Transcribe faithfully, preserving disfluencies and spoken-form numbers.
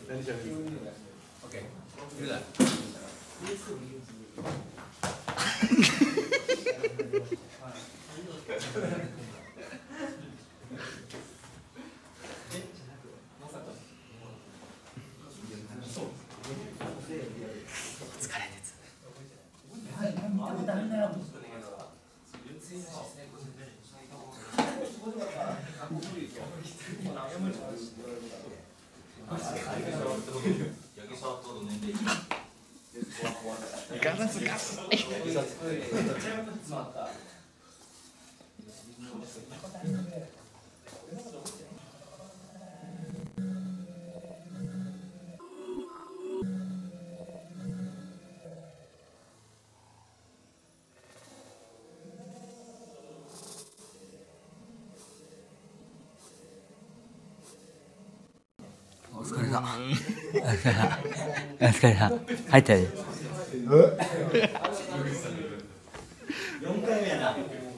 何しゃべる？オッケー。言うだ。 ガラスガス。 お疲れ様。お疲れ様。入ったで。 よんかいめやな。